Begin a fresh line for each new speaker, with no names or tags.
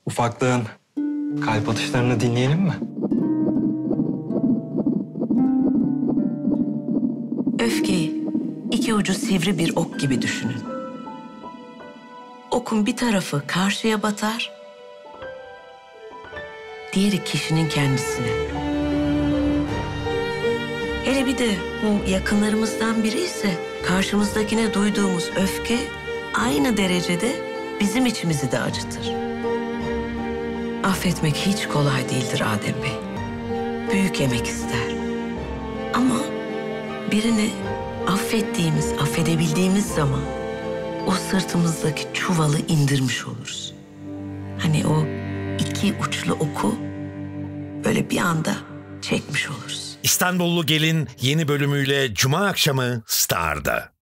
Ufaklığın kalp atışlarını dinleyelim mi?
Öfkeyi iki ucu sivri bir ok gibi düşünün. Okun bir tarafı karşıya batar, diğeri kişinin kendisine. Hele bir de bu yakınlarımızdan biri ise karşımızdakine duyduğumuz öfke aynı derecede bizim içimizi de acıtır. Affetmek hiç kolay değildir Adem Bey. Büyük emek ister. Ama birini affedebildiğimiz zaman o sırtımızdaki çuvalı indirmiş oluruz. Hani o iki uçlu oku böyle bir anda çekmiş oluruz.
İstanbullu Gelin yeni bölümüyle Cuma akşamı Star'da.